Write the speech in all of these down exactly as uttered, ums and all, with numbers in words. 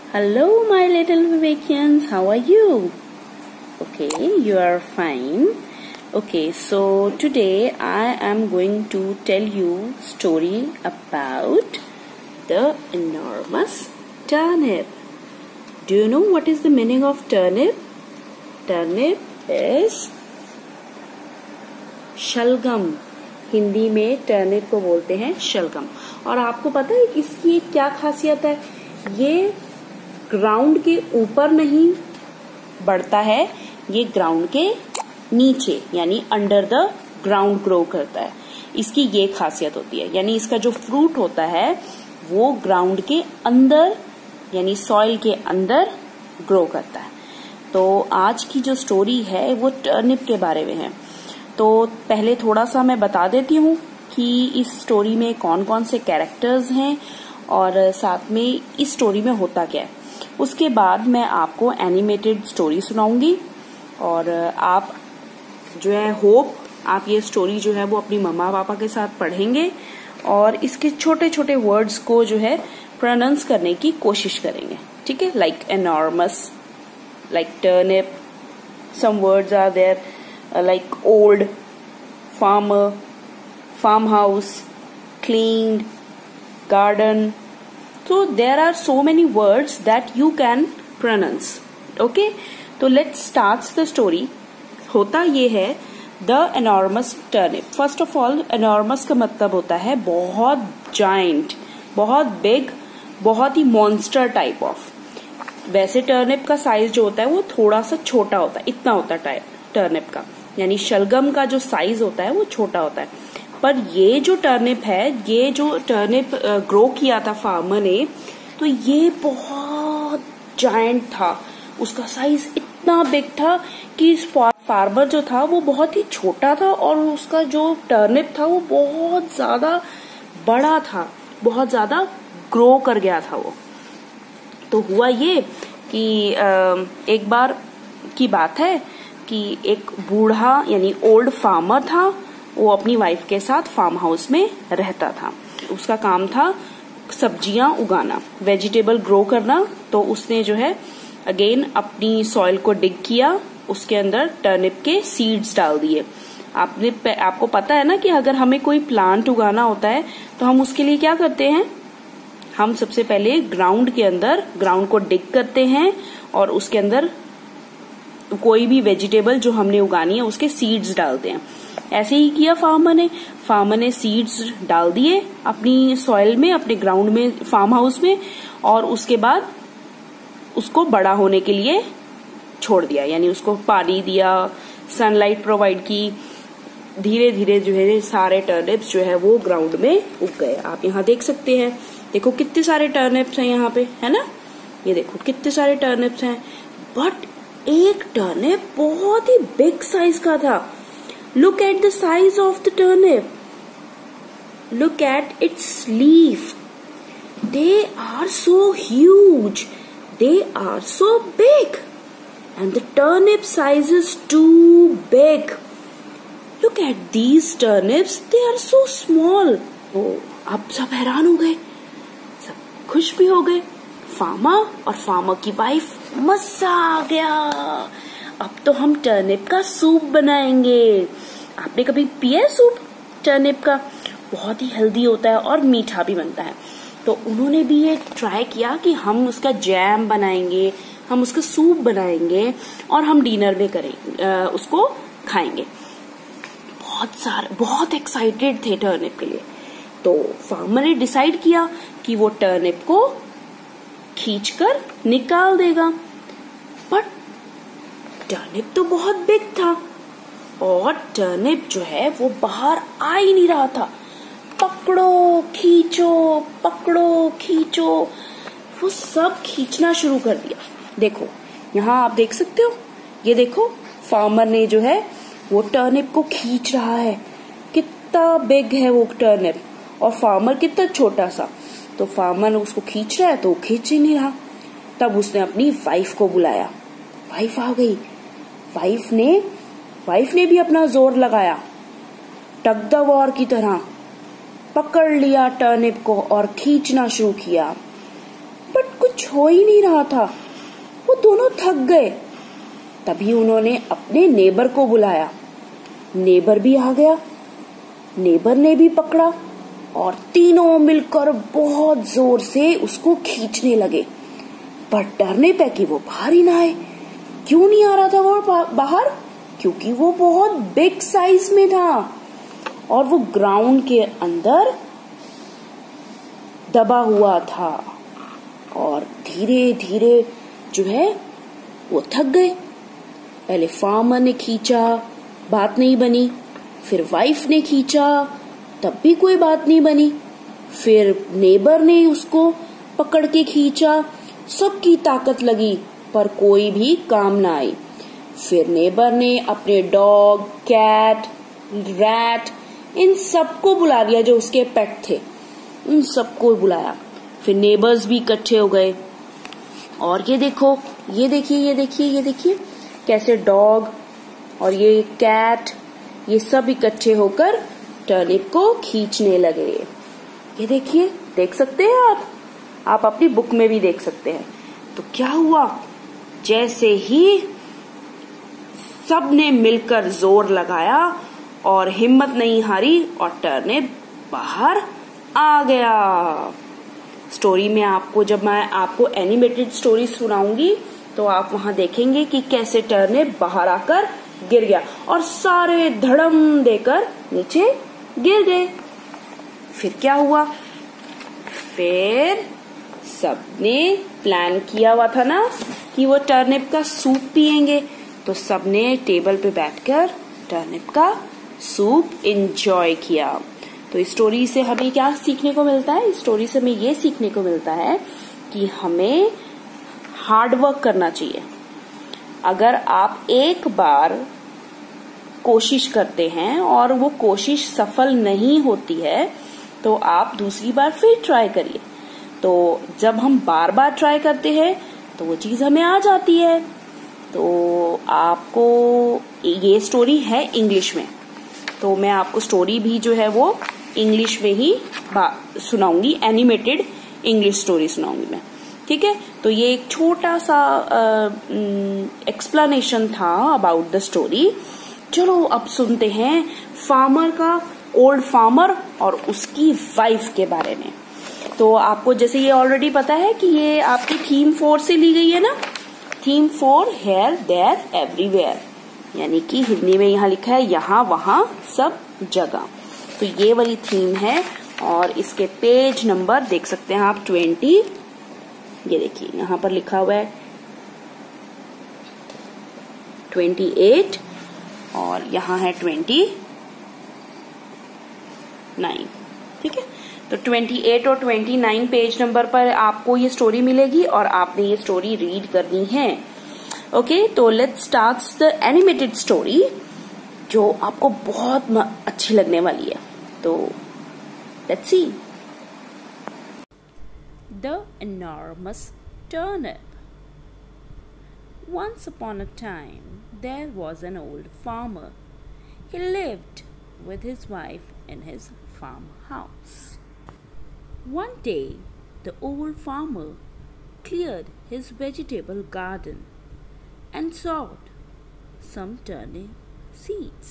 Hello, my little Vivekians. How are you? Okay, you are fine. Okay, so today I am going to tell you story about the enormous turnip. Do you know what is the meaning of turnip? Turnip is शलगम. हिंदी में turnip को बोलते हैं शलगम. और आपको पता है इसकी क्या खासियत है? ये ग्राउंड के ऊपर नहीं बढ़ता है, ये ग्राउंड के नीचे यानी अंडर द ग्राउंड ग्रो करता है. इसकी ये खासियत होती है. यानी इसका जो फ्रूट होता है वो ग्राउंड के अंदर यानी सॉइल के अंदर ग्रो करता है. तो आज की जो स्टोरी है वो टर्निप के बारे में है. तो पहले थोड़ा सा मैं बता देती हूँ कि इस स्टोरी में कौन कौन से कैरेक्टर्स हैं और साथ में इस स्टोरी में होता क्या है. उसके बाद मैं आपको एनिमेटेड स्टोरी सुनाऊंगी और आप जो है होप आप ये स्टोरी जो है वो अपनी मम्मा पापा के साथ पढ़ेंगे और इसके छोटे छोटे वर्ड्स को जो है प्रोनाउंस करने की कोशिश करेंगे. ठीक है, like enormous, like turnip. Some words are there like old, farmer, farm house, cleaned, garden. So there are so many words that you can pronounce. Okay, तो let's start the story. होता ये है the enormous turnip. First of all, enormous का मतलब होता है बहुत giant, बहुत big, बहुत ही monster type of. वैसे टर्निप का साइज जो होता है वो थोड़ा सा छोटा होता है, इतना होता है टर्निप का, यानी शलगम का जो साइज होता है वो छोटा होता है. पर ये जो टर्निप है, ये जो टर्निप ग्रो किया था फार्मर ने, तो ये बहुत जायंट था. उसका साइज इतना बिग था कि फार्मर जो था वो बहुत ही छोटा था और उसका जो टर्निप था वो बहुत ज्यादा बड़ा था, बहुत ज्यादा ग्रो कर गया था वो. तो हुआ ये कि एक बार की बात है कि एक बूढ़ा यानी ओल्ड फार्मर था. वो अपनी वाइफ के साथ फार्म हाउस में रहता था. उसका काम था सब्जियां उगाना, वेजिटेबल ग्रो करना. तो उसने जो है अगेन अपनी सॉइल को डिग किया, उसके अंदर टर्निप के सीड्स डाल दिए. आपने आपको पता है ना कि अगर हमें कोई प्लांट उगाना होता है तो हम उसके लिए क्या करते हैं? हम सबसे पहले ग्राउंड के अंदर ग्राउंड को डिग करते हैं और उसके अंदर कोई भी वेजिटेबल जो हमने उगानी है उसके सीड्स डालते हैं. ऐसे ही किया फार्मर ने. फार्मर ने सीड्स डाल दिए अपनी सॉइल में, अपने ग्राउंड में, फार्म हाउस में, और उसके बाद उसको बड़ा होने के लिए छोड़ दिया. यानी उसको पानी दिया, सनलाइट प्रोवाइड की. धीरे धीरे जो है सारे टर्निप्स जो है वो ग्राउंड में उग गए. आप यहाँ देख सकते हैं, देखो कितने सारे टर्निप्स हैं यहाँ पे, है ना? ये देखो कितने सारे टर्निप्स हैं. बट एक टर्निप बहुत ही बिग साइज का था. Look at the size of the turnip. Look at its leaf. They are so huge. They are so big. And the turnip size is too big. Look at these turnips. They are so small. Oh, अब सब हैरान हो गए, सब खुश भी हो गए. फार्मर और फार्मर की वाइफ, मजा आ गया, अब तो हम टर्निप का सूप बनाएंगे. आपने कभी पिया है सूप टर्निप का? बहुत ही हेल्दी होता है और मीठा भी बनता है. तो उन्होंने भी ये ट्राई किया कि हम उसका जैम बनाएंगे, हम उसका सूप बनाएंगे और हम डिनर में करेंगे, आ, उसको खाएंगे. बहुत सारे बहुत एक्साइटेड थे टर्निप के लिए. तो फार्मर ने डिसाइड किया कि वो टर्निप को खींचकर निकाल देगा. बट टर्निप तो बहुत बिग था और टर्निप जो है वो बाहर आ ही नहीं रहा था. पकड़ो खींचो, पकड़ो खींचो, वो सब खींचना शुरू कर दिया. देखो यहाँ आप देख सकते हो, ये देखो फार्मर ने जो है वो टर्निप को खींच रहा है. कितना बिग है वो टर्निप और फार्मर कितना छोटा सा. तो फार्मर उसको खींच रहा है तो वो खींच ही नहीं रहा. तब उसने अपनी वाइफ को बुलाया. वाइफ आ गई. वाइफ ने वाइफ ने भी अपना जोर लगाया, टग द वॉर की तरह पकड़ लिया टर्निप को और खींचना शुरू किया. बट कुछ कुछ हो ही नहीं रहा था। वो दोनों थक गए। तभी उन्होंने अपने नेबर को बुलाया। नेबर भी आ गया। नेबर ने भी पकड़ा और तीनों मिलकर बहुत जोर से उसको खींचने लगे। पर टर्निप है कि वो बाहर ही ना आए। क्यों नहीं आ रहा था वो बाहर? क्योंकि वो बहुत बिग साइज में था और वो ग्राउंड के अंदर दबा हुआ था। और धीरे धीरे जो है वो थक गए। पहले फार्मर ने खींचा, बात नहीं बनी। फिर वाइफ ने खींचा, तब भी कोई बात नहीं बनी। फिर नेबर ने उसको पकड़ के खींचा, सबकी ताकत लगी पर कोई भी काम ना आई। फिर नेबर ने अपने डॉग, कैट, रैट इन सबको बुला लिया जो उसके पेट थे। उन सबको बुलाया। फिर नेबर्स भी इकट्ठे हो गए। और ये देखो, ये देखिए, ये देखिए, ये देखिए कैसे डॉग और ये कैट ये सब इकट्ठे होकर टर्निप को खींचने लगे। ये देखिए, देख सकते हैं आप आप अपनी बुक में भी देख सकते हैं। तो क्या हुआ, जैसे ही सबने मिलकर जोर लगाया और हिम्मत नहीं हारी और टर्निप बाहर आ गया। स्टोरी में आपको जब मैं आपको एनिमेटेड स्टोरी सुनाऊंगी तो आप वहां देखेंगे कि कैसे टर्निप बाहर आकर गिर गया और सारे धड़म देकर नीचे गिर गए। फिर क्या हुआ, फिर सबने प्लान किया हुआ था ना कि वो टर्निप का सूप पिएंगे। तो सबने टेबल पे बैठकर टर्निप का सूप एंजॉय किया। तो इस स्टोरी से हमें क्या सीखने को मिलता है? इस स्टोरी से हमें ये सीखने को मिलता है कि हमें हार्ड वर्क करना चाहिए। अगर आप एक बार कोशिश करते हैं और वो कोशिश सफल नहीं होती है तो आप दूसरी बार फिर ट्राई करिए। तो जब हम बार बार ट्राई करते हैं तो वो चीज हमें आ जाती है। तो आपको ये स्टोरी है इंग्लिश में, तो मैं आपको स्टोरी भी जो है वो इंग्लिश में ही सुनाऊंगी, एनिमेटेड इंग्लिश स्टोरी सुनाऊंगी मैं, ठीक है। तो ये एक छोटा सा एक्सप्लेनेशन था अबाउट द स्टोरी। चलो अब सुनते हैं फार्मर का, ओल्ड फार्मर और उसकी वाइफ के बारे में। तो आपको जैसे ये ऑलरेडी पता है कि ये आपकी थीम फोर से ली गई है ना, theme for here there everywhere, यानी कि हिंदी में यहाँ लिखा है यहाँ वहां सब जगह। तो ये वाली थीम है और इसके पेज नंबर देख सकते हैं आप ट्वेंटी, ये देखिए यहाँ पर लिखा हुआ है ट्वेंटी एट और यहाँ है ट्वेंटी नाइन, ठीक है। तो ट्वेंटी एट और ट्वेंटी नाइन पेज नंबर पर आपको ये स्टोरी मिलेगी और आपने ये स्टोरी रीड करनी है। ओके, तो let's start the animated story जो आपको बहुत अच्छी लगने वाली है। तो let's see. The enormous turnip. Once upon a time, there was an old farmer. He lived with his wife in his farmhouse. One day, the old farmer cleared his vegetable garden and sowed some turnip seeds.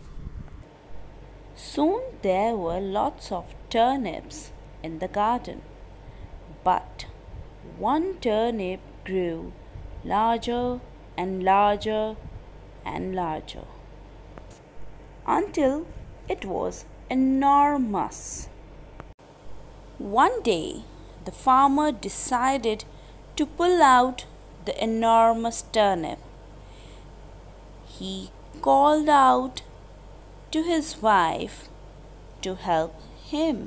Soon there were lots of turnips in the garden, but one turnip grew larger and larger and larger until it was enormous. One day, the farmer decided to pull out the enormous turnip. He called out to his wife to help him.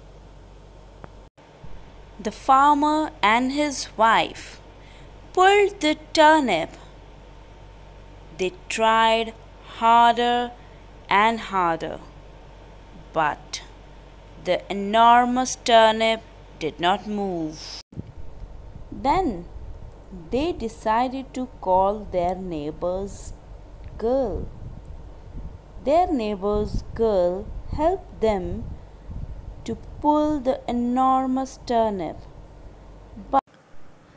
The farmer and his wife pulled the turnip. They tried harder and harder, but the enormous turnip did not move. Then they decided to call their neighbor's girl. Their neighbor's girl helped them to pull the enormous turnip. But,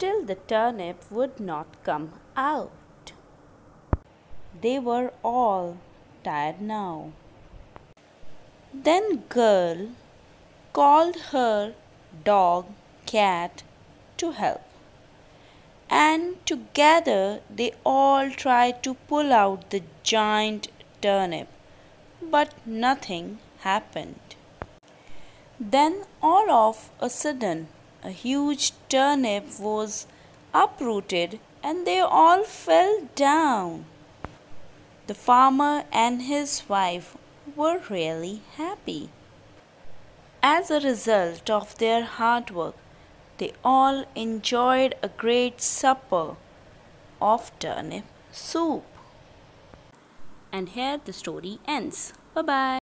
still the turnip would not come out. They were all tired now. Then girl called her dog, cat to help, and together they all tried to pull out the giant turnip, but nothing happened. Then all of a sudden a huge turnip was uprooted and they all fell down. The farmer and his wife were really happy. As a result of their hard work, they all enjoyed a great supper of turnip soup. And here the story ends. Bye bye.